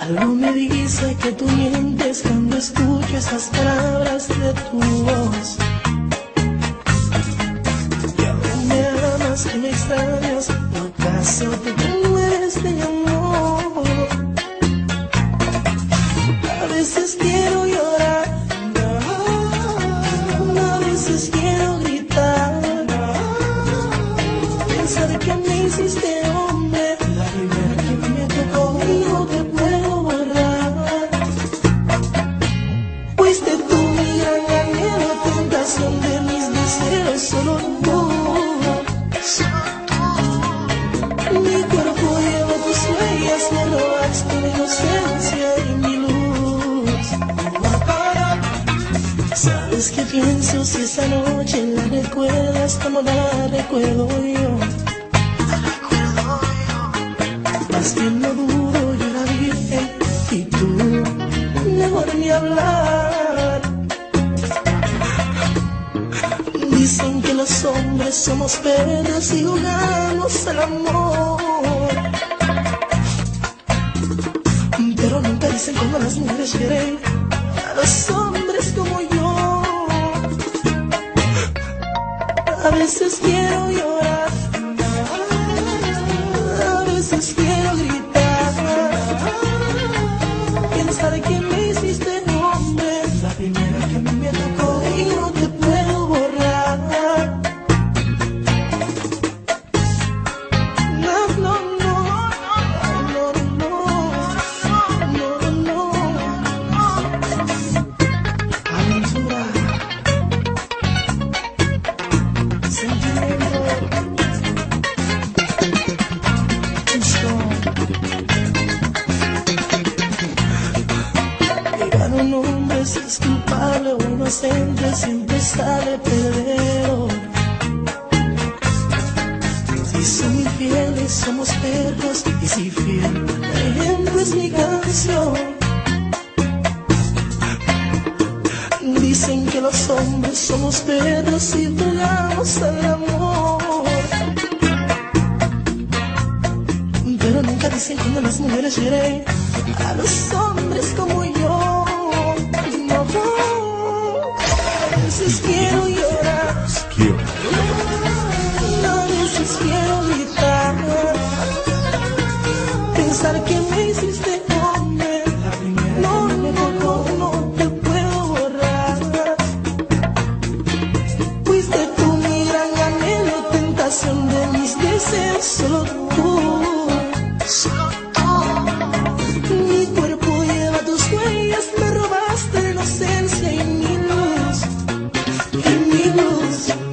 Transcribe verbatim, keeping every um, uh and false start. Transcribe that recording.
Algo me dice que tú mientes cuando escucho esas palabras de tu voz. Que aún me amas, que me extrañas, no acaso te mueres de amor. A veces quiero llorar, a veces quiero gritar, pensar que me hiciste hombre, la primera que me tocó y no te puedo borrar. Fuiste tú mi gran anhelo, tentación de mis deseos, solo tú. Mi cuerpo lleva tus huellas, me robaste mi inocencia y mi luz. ¿Sabes qué pienso si esa noche la recuerdas como la recuerdo yo? Más que no dudo, yo era virgen y tú, mejor ni hablar. Dicen que los hombres somos perros y jugamos al amor, pero nunca dicen cómo las mujeres quieren a los hombres como yo. A veces quiero llorar, a veces quiero gritar, pensar que me hiciste hombre, la primera que a mí me tocó y no te puedo borrar. No, no, no, no, no, no, no, aventura, sentimiento, llegaron hombres si es culpable o inocente, siempre sale perdedor. Si son infieles somos perros y si fiel, por ejemplo es mi canción. Dicen que los hombres somos perros y jugamos al amor, pero nunca dicen cuando las mujeres hieren a los hombres como yo. No, a veces quiero llorar, a veces quiero gritar, pensar que me hiciste hombre, no, no, no, no te puedo borrar. Fuiste tú mi gran anhelo, tentación de mis deseos, solo tú. Mi cuerpo lleva tus huellas, me robaste la inocencia y mi luz, y mi luz.